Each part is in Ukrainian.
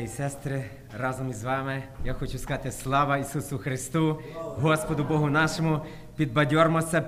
і сестри, разом із вами я хочу сказати слава Ісусу Христу, Господу Богу нашому, підбадьормося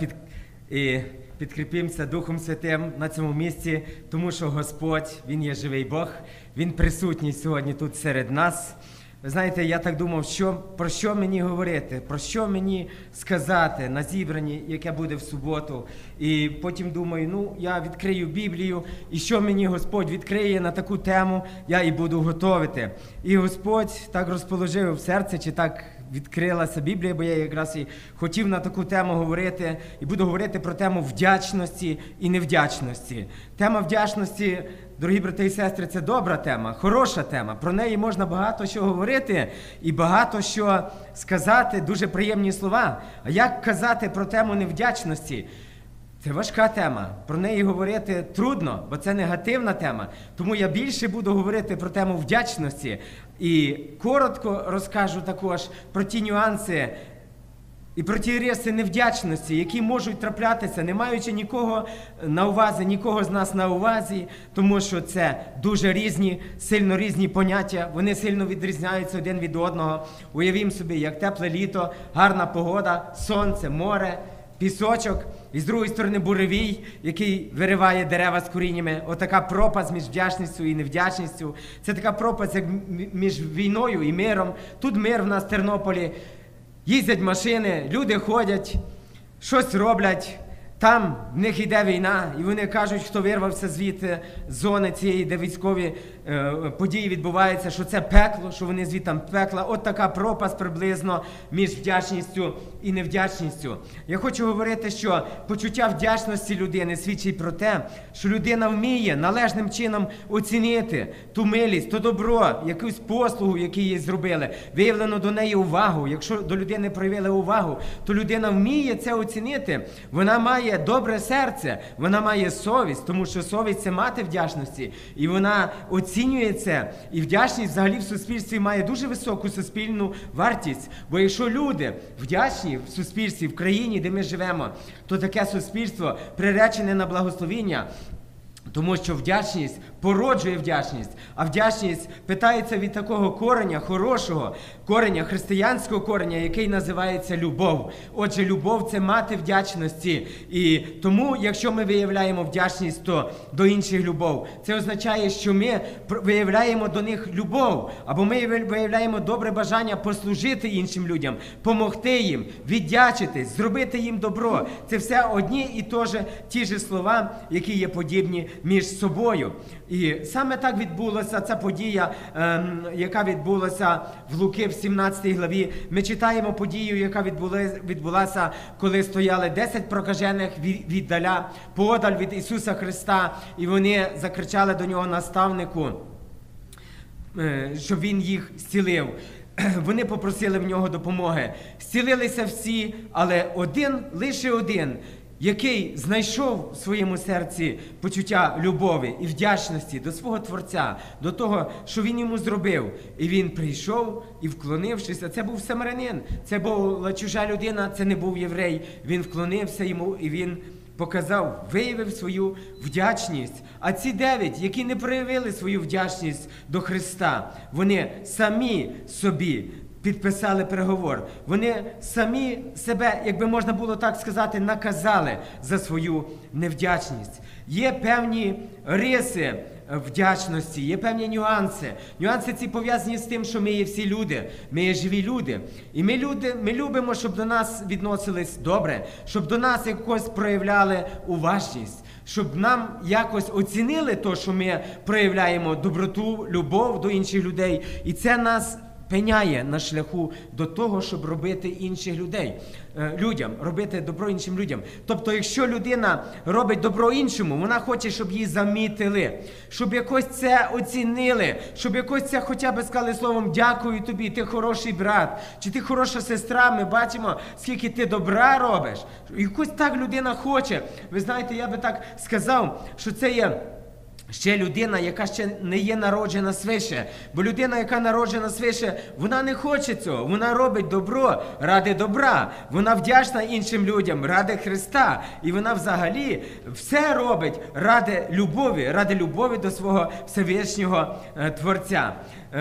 і підкріпімося Духом Святим на цьому місці, тому що Господь, Він є живий Бог, Він присутній сьогодні тут серед нас. Ви знаєте, я так думав, про що мені говорити, про що мені сказати на зібранні, яке буде в суботу. І потім думаю, я відкрию Біблію, і що мені Господь відкриє на таку тему, я і буду готовити. І Господь так розположив в серце, чи так відкрилася Біблія, бо я якраз і хотів на таку тему говорити, і буду говорити про тему вдячності і невдячності. Тема вдячності, дорогі брати і сестри, це добра тема, хороша тема. Про неї можна багато що говорити і багато що сказати, дуже приємні слова. А як казати про тему невдячності? Це важка тема. Про неї говорити трудно, бо це негативна тема. Тому я більше буду говорити про тему вдячності. І коротко розкажу також про ті нюанси і про ті риси невдячності, які можуть траплятися, не маючи нікого на увазі, нікого з нас на увазі, тому що це дуже різні, сильно різні поняття, вони сильно відрізняються один від одного. Уявімо собі, як тепле літо, гарна погода, сонце, море, пісочок, і з другої сторони буревій, який вириває дерева з коріннями. Отака пропасть між вдячністю і невдячністю. Це така пропасть, як між війною і миром. Тут мир в нас в Тернополі. Їздять машини, люди ходять, щось роблять. Там в них йде війна, і вони кажуть, хто вирвався звідти з зони цієї, де військові події відбуваються, що це пекло, що вони звідти пекла. От така пропасть приблизно між вдячністю і невдячністю. Я хочу говорити, що почуття вдячності людини свідчить про те, що людина вміє належним чином оцінити ту милість, то добро, якусь послугу, яку їй зробили, виявлено до неї увагу. Якщо до людини проявили увагу, то людина вміє це оцінити. Вона має добре серце, вона має совість, тому що совість – це мати вдячності, і вона оцінює це. І вдячність взагалі в суспільстві має дуже високу суспільну вартість, бо якщо люди вдячні в суспільстві, в країні, де ми живемо, то таке суспільство приречене на благословіння. Тому що вдячність породжує вдячність, а вдячність питається від такого кореня, хорошого кореня, християнського кореня, який називається любов. Отже, любов – це мати вдячності. І тому, якщо ми виявляємо вдячність, то до інших любов. Це означає, що ми виявляємо до них любов, або ми виявляємо добре бажання послужити іншим людям, помогти їм, віддячитись, зробити їм добро. Це все одні і ті ж слова, які є подібні між собою. І саме так відбулася ця подія, яка відбулася в Луки в 17 главі. Ми читаємо подію, яка відбулася, коли стояли 10 прокажених поодаль від Ісуса Христа, і вони закричали до Нього наставнику, щоб Він їх зцілив. Вони попросили в Нього допомоги. Зцілилися всі, але лише один, який знайшов в своєму серці почуття любові і вдячності до свого Творця, до того, що Він йому зробив. І він прийшов і, вклонившись, це був самарянин, це була чужа людина, це не був єврей. Він вклонився йому і він виявив свою вдячність. А ці 9, які не проявили свою вдячність до Христа, вони самі собі підписали переговор. Вони самі себе, якби можна було так сказати, наказали за свою невдячність. Є певні риси вдячності, є певні нюанси. Нюанси ці пов'язані з тим, що ми є всі люди, ми є живі люди. І ми любимо, щоб до нас відносились добре, щоб до нас якось проявляли уважність, щоб нам якось оцінили те, що ми проявляємо доброту, любов до інших людей. І це нас пеняє на шляху до того, щоб робити робити добро іншим людям. Тобто, якщо людина робить добро іншому, вона хоче, щоб її замітили, щоб якось це оцінили, щоб якось це хоча б сказали словом «дякую тобі, ти хороший брат», чи «ти хороша сестра», ми бачимо, скільки ти добра робиш. Якось так людина хоче. Ви знаєте, я би так сказав, що це є ще людина, яка ще не є народжена свише. Бо людина, яка народжена свише, вона не хоче цього. Вона робить добро ради добра. Вона вдячна іншим людям ради Христа. І вона взагалі все робить ради любові до свого Всевишнього Творця.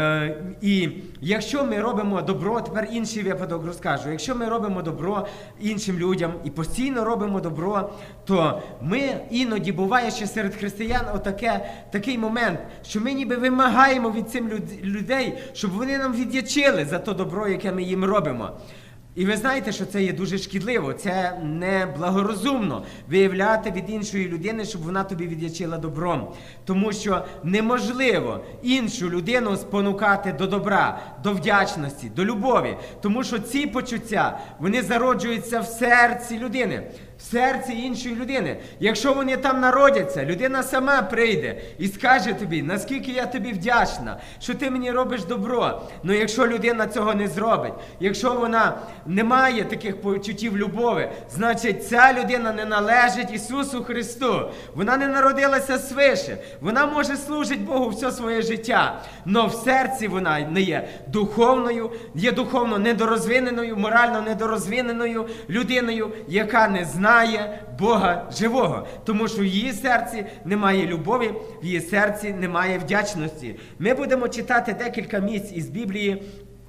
І якщо ми робимо добро, тепер інший випадок розкажу, якщо ми робимо добро іншим людям і постійно робимо добро, то ми іноді, буває ще серед християн такий момент, що ми ніби вимагаємо від цих людей, щоб вони нам віддячили за то добро, яке ми їм робимо. І ви знаєте, що це є дуже шкідливо, це не благорозумно виявляти від іншої людини, щоб вона тобі віддячила добром. Тому що неможливо іншу людину спонукати до добра, до вдячності, до любові. Тому що ці почуття, вони зароджуються в серці людини, в серці іншої людини. Якщо вони там народяться, людина сама прийде і скаже тобі, наскільки я тобі вдячна, що ти мені робиш добро. Но якщо людина цього не зробить, якщо вона не має таких почуттів любові, значить ця людина не належить Ісусу Христу. Вона не народилася свише. Вона може служити Богу все своє життя, но в серці вона не є духовною, є духовно недорозвиненою, морально недорозвиненою людиною, яка не знає Бога живого. Тому що в її серці немає любові, в її серці немає вдячності. Ми будемо читати декілька місць із Біблії.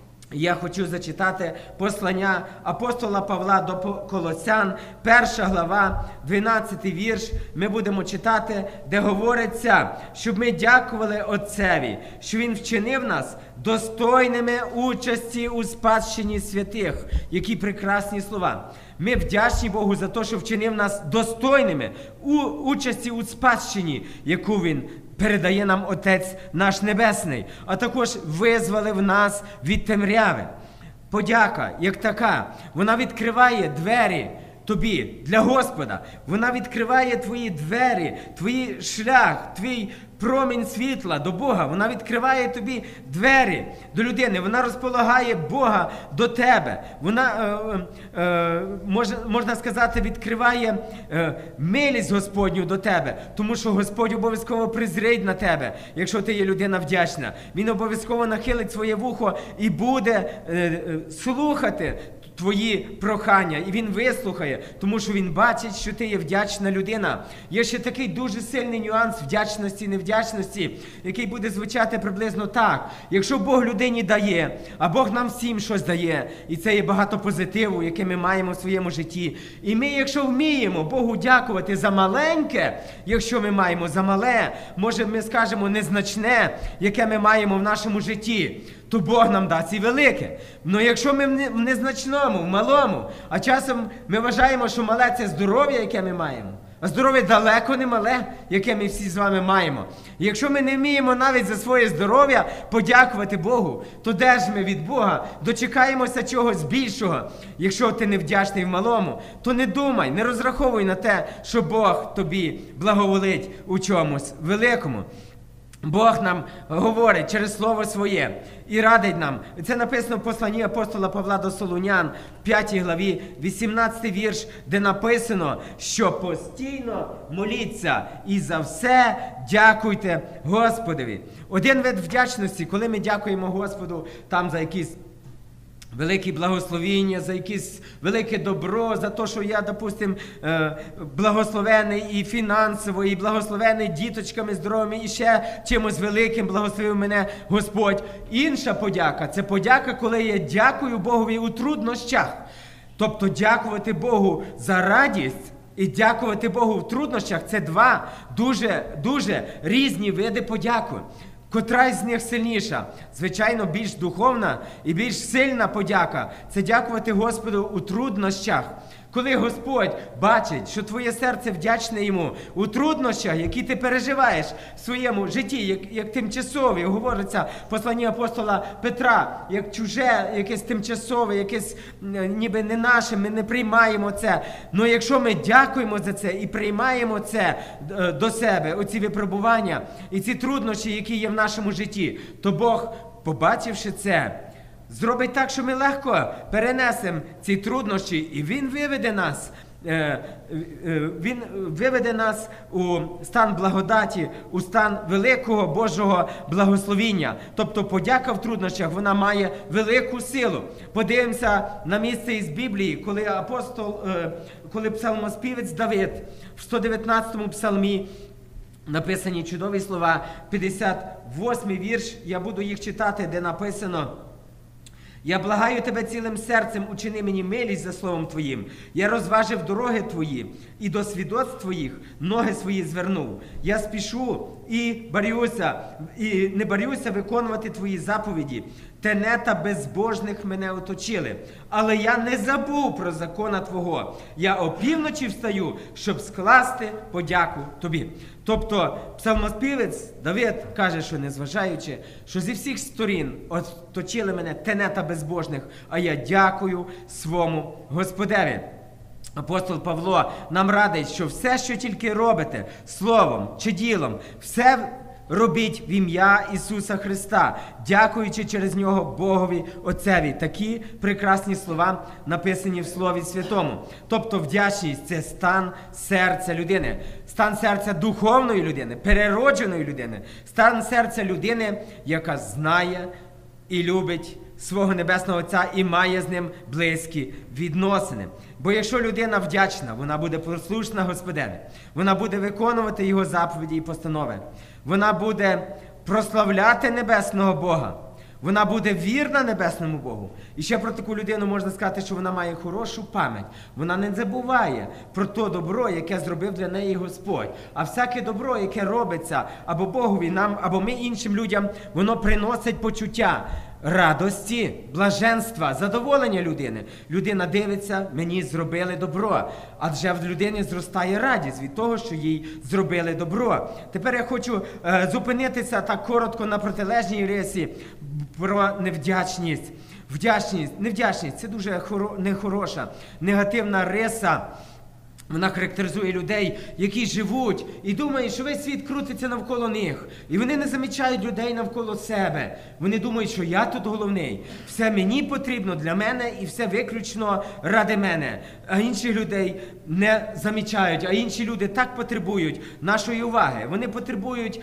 Я хочу зачитати послання апостола Павла до Колосян, 1 глава, 12 вірш. Ми будемо читати, де говориться, щоб ми дякували Отцеві, що Він вчинив нас достойними участі у спадщині святих. Які прекрасні слова. Ми вдячні Богу за те, що вчинив нас достойними участі у спадщині, яку Він передає нам Отець наш Небесний, а також визволив нас від темряви. Подяка, як така, вона відкриває двері тобі для Господа. Вона відкриває твої двері, твій шлях, твій промінь світла до Бога. Вона відкриває тобі двері до людини. Вона розполагає Бога до тебе. Вона, можна сказати, відкриває милість Господню до тебе. Тому що Господь обов'язково призрить на тебе, якщо ти є людина вдячна. Він обов'язково нахилить своє вухо і буде слухати твої прохання, і Він вислухає, тому що Він бачить, що ти є вдячна людина. Є ще такий дуже сильний нюанс вдячності, невдячності, який буде звучати приблизно так. Якщо Бог людині дає, а Бог нам всім щось дає, і це є багато позитиву, яке ми маємо в своєму житті. І ми, якщо вміємо Богу дякувати за маленьке, якщо ми маємо за мале, може ми скажемо незначне, яке ми маємо в нашому житті, то Бог нам дасть і велике. Но якщо ми в незначному, в малому, а часом ми вважаємо, що мале – це здоров'я, яке ми маємо, а здоров'я далеко не мале, яке ми всі з вами маємо. І якщо ми не вміємо навіть за своє здоров'я подякувати Богу, то де ж ми від Бога дочекаємося чогось більшого? Якщо ти не вдячний в малому, то не думай, не розраховуй на те, що Бог тобі благоволить у чомусь великому. Бог нам говорить через Слово Своє і радить нам. Це написано в посланні апостола Павла до Солунян, 5 главі, 18 вірш, де написано, що постійно моліться і за все дякуйте Господові. Один вид вдячності, коли ми дякуємо Господу там за якісь велике благословіння, за якесь велике добро, за те, що я, допустим, благословений і фінансово, і благословений діточками здоровими, і ще чимось великим благословив мене Господь. Інша подяка – це подяка, коли я дякую Богові у труднощах. Тобто дякувати Богу за радість і дякувати Богу в труднощах – це два дуже різні види подяки. Котра з них сильніша? Звичайно, більш духовна і більш сильна подяка – це дякувати Господу у труднощах. Коли Господь бачить, що твоє серце вдячне Йому у труднощах, які ти переживаєш в своєму житті, як тимчасові, говориться в посланні апостола Петра, як чуже, якесь тимчасове, якесь ніби не наше, ми не приймаємо це. Але якщо ми дякуємо за це і приймаємо це до себе, оці випробування і ці труднощі, які є в нашому житті, то Бог, побачивши це, зробить так, що ми легко перенесемо ці труднощі, і Він виведе нас Він виведе нас у стан благодаті, у стан великого Божого благословіння. Тобто подяка в труднощах, вона має велику силу. Подивимося на місце із Біблії, коли псалмоспівець Давид в 119-му псалмі написані чудові слова, 58-й вірш, я буду їх читати, де написано: «Я благаю тебе цілим серцем, учини мені милість за словом твоїм. Я розважив дороги твої, і до свідоцтв твоїх ноги свої звернув. Я спішу і не борюся виконувати твої заповіді. Тенета безбожних мене оточили, але я не забув про закона твого. Я опівночі встаю, щоб скласти подяку тобі». Тобто псалмоспівець Давид каже, що незважаючи, що зі всіх сторін оточили мене тенета безбожних, а я дякую свому Господеві. Апостол Павло нам радить, що все, що тільки робите, словом чи ділом, все робіть в ім'я Ісуса Христа, дякуючи через Нього Богові Отцеві. Такі прекрасні слова написані в Слові Святому. Тобто вдячність – це стан серця людини, стан серця духовної людини, переродженої людини, стан серця людини, яка знає і любить свого Небесного Отця і має з ним близькі відносини. Бо якщо людина вдячна, вона буде послушна Господеві, вона буде виконувати Його заповіді і постанови, вона буде прославляти Небесного Бога, вона буде вірна Небесному Богу. І ще про таку людину можна сказати, що вона має хорошу пам'ять. Вона не забуває про то добро, яке зробив для неї Господь. А всяке добро, яке робиться або Богові нам, або ми іншим людям, воно приносить почуття радості, блаженства, задоволення людини. Людина дивиться, мені зробили добро. Адже в людині зростає радість від того, що їй зробили добро. Тепер я хочу зупинитися так коротко на протилежній рисі про невдячність. Невдячність – це дуже нехороша, негативна риса. Вона характеризує людей, які живуть і думають, що весь світ крутиться навколо них. І вони не замічають людей навколо себе. Вони думають, що я тут головний. Все мені потрібно для мене і все виключно ради мене. А інших людей не замічають. А інші люди так потребують нашої уваги. Вони потребують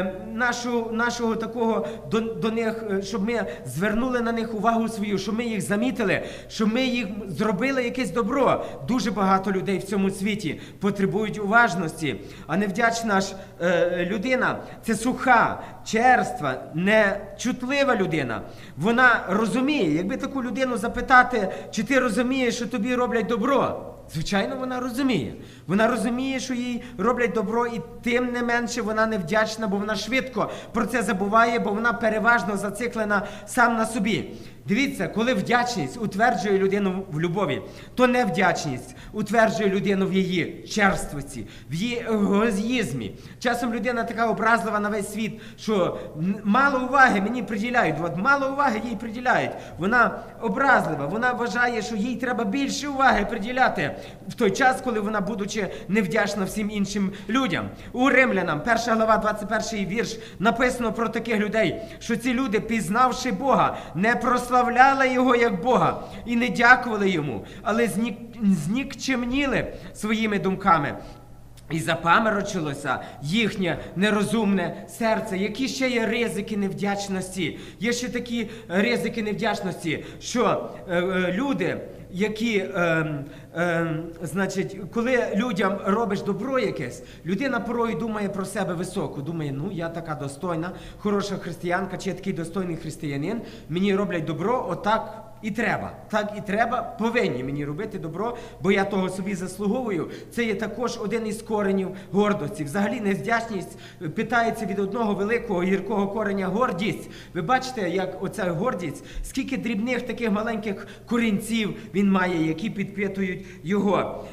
нашого такого до них, щоб ми звернули на них увагу свою, щоб ми їх замітили, щоб ми їх зробили якесь добро. Дуже багато людей в цьому світі потребують уважності, а невдячна ж людина – це суха, черства, нечутлива людина. Вона розуміє, якби таку людину запитати, чи ти розумієш, що тобі роблять добро? Звичайно, вона розуміє. Вона розуміє, що їй роблять добро, і тим не менше вона невдячна, бо вона швидко про це забуває, бо вона переважно зациклена сам на собі. Дивіться, коли вдячність утверджує людину в любові, то невдячність утверджує людину в її черствості, в її егоїзмі. Часом людина така образлива на весь світ, що мало уваги мені приділяють. От мало уваги їй приділяють. Вона образлива, вона вважає, що їй треба більше уваги приділяти в той час, коли вона, будучи невдячна всім іншим людям. У Римлянам, 1 глава, 21 вірш, написано про таких людей, що ці люди, пізнавши Бога, не прославляли Його як Бога і не дякували Йому, але знікчемніли своїми думками. І запаморочилося їхнє нерозумне серце. Які ще є ризики невдячності? Є ще такі ризики невдячності, що люди, які, значить, коли людям робиш добро якесь, людина порою думає про себе високо. Думає, ну, я така достойна, хороша християнка, чи я такий достойний християнин, мені роблять добро, отак і треба. Так і треба, повинні мені робити добро, бо я того собі заслуговую. Це є також один із коренів гордості. Взагалі невдячність питається від одного великого гіркого кореня гордість. Ви бачите, як оця гордість, скільки дрібних таких маленьких корінців він має, які підпитують його.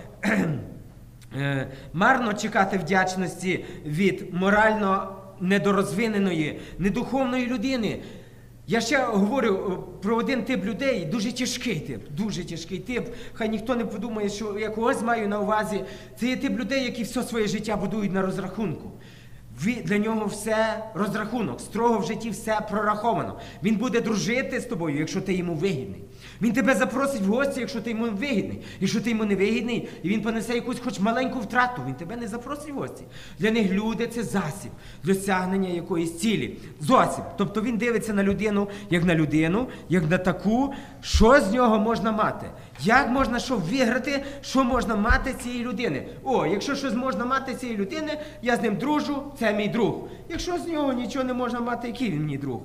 Марно чекати вдячності від морально недорозвиненої, недуховної людини. Я ще говорю про один тип людей, дуже тяжкий тип. Хай ніхто не подумає, що я когось маю на увазі. Це є тип людей, які все своє життя будують на розрахунку. Для нього все розрахунок, строго в житті все прораховано. Він буде дружити з тобою, якщо ти йому вигідний. Він тебе запросить в гості, якщо ти йому вигідний. Якщо ти йому не вигідний, і він понесе якусь хоч маленьку втрату, він тебе не запросить в гості. Для них люди – це засіб для досягнення якоїсь цілі. Засіб. Тобто він дивиться на людину, як на таку, що з нього можна мати. Як можна що виграти, що можна мати цієї людини. Якщо щось можна мати цієї людини, я з ним дружу, це мій друг. Якщо з нього нічого не можна мати, який він мій друг?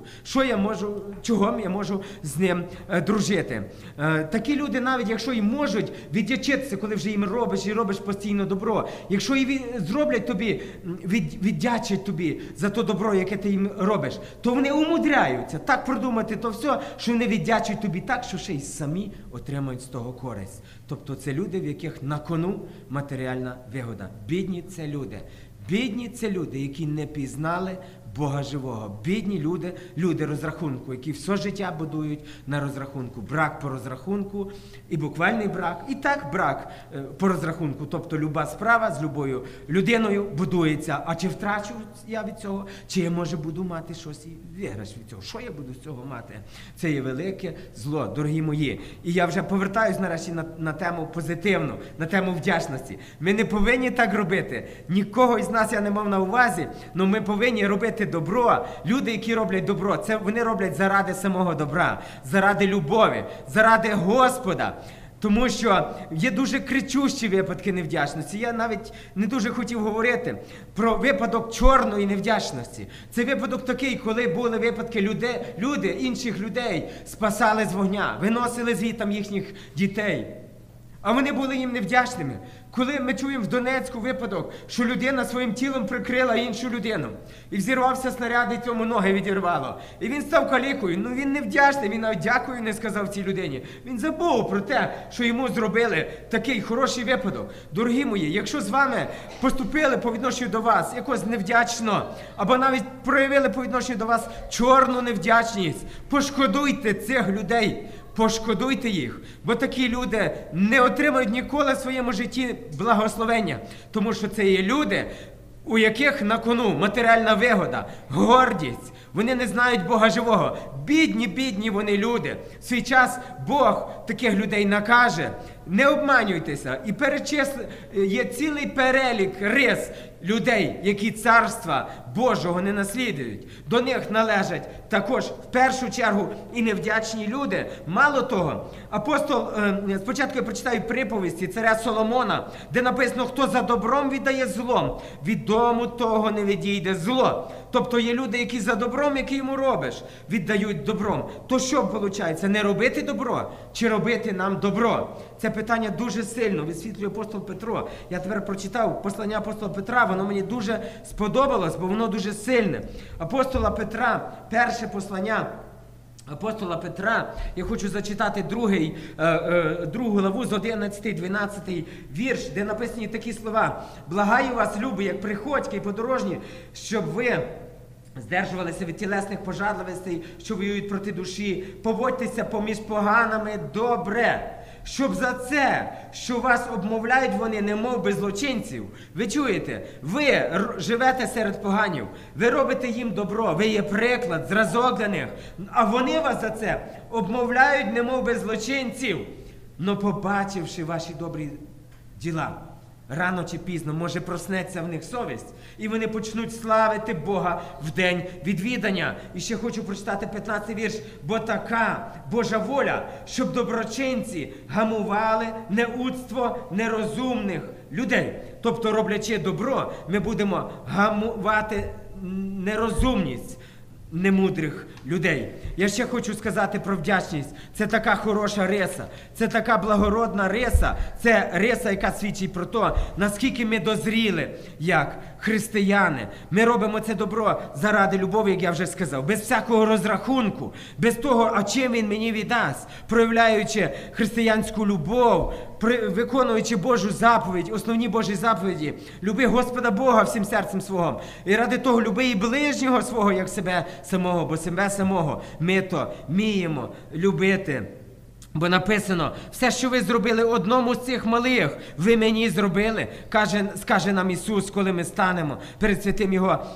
Чого я можу з ним дружити? Такі люди, навіть якщо і можуть віддячитися, коли вже їм робиш постійно добро, якщо і зроблять тобі, віддячать тобі за то добро, яке ти їм робиш, то вони умудряються так продумати то все, що вони віддячать тобі так, що ще й самі отримають з того користь. Тобто це люди, в яких на кону матеріальна вигода. Бідні – це люди. Бідні – це люди, які не пізнали Бога живого. Бідні люди розрахунку, які все життя будують на розрахунку. Брак по розрахунку і буквальний брак, і так брак по розрахунку. Тобто люба справа з любою людиною будується. А чи втрачу я від цього, чи я, може, буду мати щось і виграш від цього? Що я буду з цього мати? Це є велике зло, дорогі мої. І я вже повертаюсь нарешті на тему позитивну, на тему вдячності. Ми не повинні так робити. Нікого із нас я не мав на увазі, але ми повинні робити добро. Люди, які роблять добро, це вони роблять заради самого добра, заради любові, заради Господа. Тому що є дуже кричущі випадки невдячності. Я навіть не дуже хотів говорити про випадок чорної невдячності. Це випадок такий, коли були випадки, люди інших людей спасали з вогня, виносили звідти їхніх дітей. А вони були їм невдячними. Коли ми чуємо в Донецьку випадок, що людина своїм тілом прикрила іншу людину, і взірвався снаряд, і цьому ноги відірвало. І він став калікою. Він невдячний, він навіть дякую не сказав цій людині. Він забув про те, що йому зробили такий хороший випадок. Дорогі мої, якщо з вами поступили по відношенню до вас якось невдячно, або навіть проявили по відношенню до вас чорну невдячність, пошкодуйте цих людей. Пошкодуйте їх, бо такі люди не отримають ніколи в своєму житті благословення, тому що це є люди, у яких на кону матеріальна вигода, гордість. Вони не знають Бога живого. Бідні вони люди. В свій час Бог таких людей накаже. Не обманюйтеся. І є цілий перелік рис людей, які царства Божого не наслідують. До них належать також в першу чергу і невдячні люди. Мало того, спочатку я прочитаю приповісті царя Соломона, де написано, хто за добром віддає злом, від дому того не відійде зло. Тобто є люди, які за добром, який йому робиш, віддають добром. То що виходить? Не робити добро чи робити нам добро? Це питання дуже сильно висвітлює апостол Петро. Я тепер прочитав послання апостола Петра, воно мені дуже сподобалось, бо воно дуже сильне. Апостола Петра, перше послання апостола Петра, я хочу зачитати другу главу з 11-12 вірш, де написані такі слова. «Благаю вас, любі, як приходьки і подорожні, щоб ви здержувалися від тілесних пожадливостей, що воюють проти душі, поводьтеся поміж поганими добре, щоб за це, що вас обмовляють вони, немов би злочинців». Ви чуєте? Ви живете серед поганів, ви робите їм добро, ви є приклад, зразок для них, а вони вас за це обмовляють, немов би злочинців. Но побачивши ваші добрі діла, рано чи пізно, може, проснеться в них совість, і вони почнуть славити Бога в день відвідання. І ще хочу прочитати 15-й вірш. «Бо така Божа воля, щоб доброчинці гамували неудство нерозумних людей». Тобто, роблячи добро, ми будемо гамувати нерозумність немудрих людей. Я ще хочу сказати про вдячність. Це така хороша риса, це така благородна риса, це риса, яка свідчить про те, наскільки ми дозріли, як християни. Ми робимо це добро заради любові, як я вже сказав, без всякого розрахунку, без того, а чим він мені віддасть, проявляючи християнську любов, виконуючи Божу заповідь, основні Божі заповіді. Люби Господа Бога всім серцем свого. І ради того люби і ближнього свого, як себе самого, бо себе самого ми то вміємо любити. Бо написано, все, що ви зробили одному з цих малих, ви мені зробили, скаже нам Ісус, коли ми станемо перед святим Його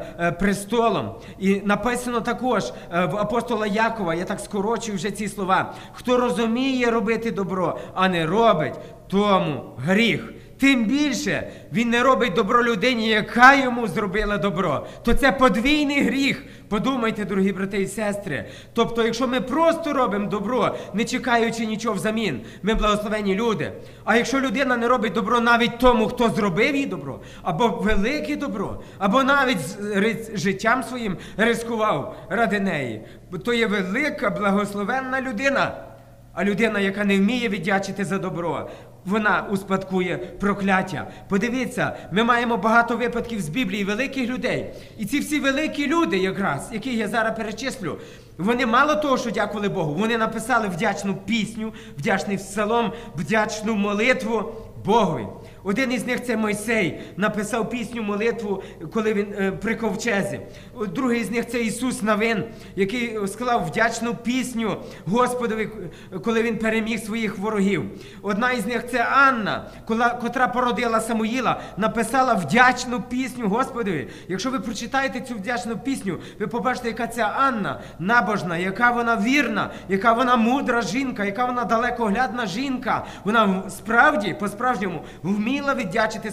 престолом. І написано також в апостола Якова, я так скорочую вже ці слова, хто розуміє робити добро, а не робить, тому гріх. Тим більше він не робить добро людині, яка йому зробила добро. То це подвійний гріх. Подумайте, дорогі брати і сестри. Тобто, якщо ми просто робимо добро, не чекаючи нічого взамін, ми благословені люди. А якщо людина не робить добро навіть тому, хто зробив їй добро, або велике добро, або навіть життям своїм ризикував ради неї, то є велика благословенна людина. А людина, яка не вміє віддячити за добро, вона успадкує прокляття. Подивіться, ми маємо багато випадків з Біблії великих людей. І ці всі великі люди, якраз, яких я зараз перечислю, вони мало того, що дякували Богу, вони написали вдячну пісню, вдячний псалом, вдячну молитву Богові. Один із них – це Мойсей, написав пісню, молитву, коли він при ковчезі. Другий з них – це Ісус Навин, який склав вдячну пісню Господові, коли він переміг своїх ворогів. Одна із них – це Анна, котра породила Самуїла, написала вдячну пісню Господові. Якщо ви прочитаєте цю вдячну пісню, ви побачите, яка ця Анна набожна, яка вона вірна, яка вона мудра жінка, яка вона далекоглядна жінка. Вона справді, по-справжньому, вміла віддячити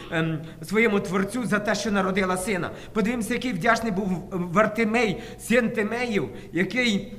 своєму Творцю за те, що народила сина. Подивимося, який вдячний був Вартимей, син Тимеїв, який,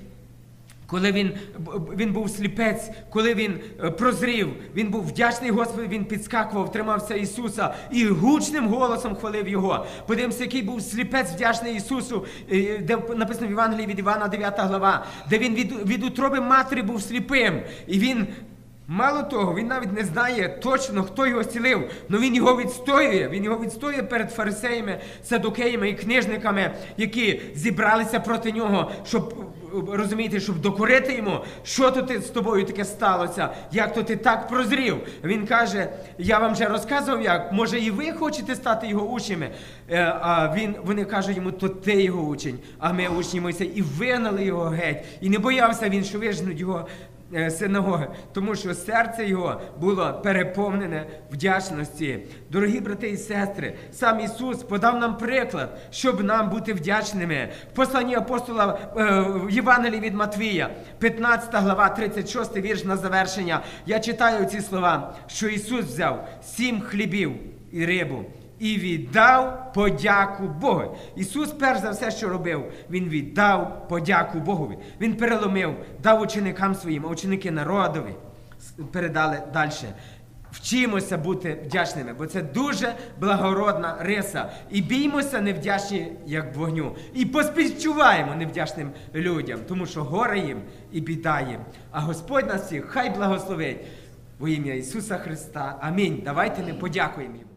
коли він був сліпець, коли він прозрів, він був вдячний Господу, він підскакував, тримався Ісуса і гучним голосом хвалив Його. Подивимося, який був сліпець вдячний Ісусу, де написано в Євангелії від Івана, 9 глава, де він від утроби матері був сліпим. І він, мало того, він навіть не знає точно, хто його зцілив, але він його відстоює. Він його відстоює перед фарисеями, садукеями і книжниками, які зібралися проти нього, щоб, розумієте, щоб докорити йому, що тут з тобою таке сталося, як то ти так прозрів. Він каже, я вам вже розказував, як, може і ви хочете стати його учнями? А вони кажуть йому, то ти його учень, а ми учні Мойсея. І вигнали його геть. І не боявся він, що виженуть його синагоги, тому що серце його було переповнене вдячності. Дорогі брати і сестри, сам Ісус подав нам приклад, щоб нам бути вдячними. В посланні апостола в Євангелії від Матвія, 15 глава, 36 вірш на завершення, я читаю ці слова, що Ісус взяв 7 хлібів і рибу і віддав подяку Богу. Ісус, перш за все, що робив, Він віддав подяку Богові. Він переломив, дав ученикам своїм, а ученики народові передали далі. Вчимося бути вдячними, бо це дуже благородна риса. І біймося невдячні, як вогню. І поспівчуваємо невдячним людям, тому що горе їм і біда їм. А Господь нас всіх хай благословить. Во ім'я Ісуса Христа. Амінь. Давайте ми подякуємо Йому.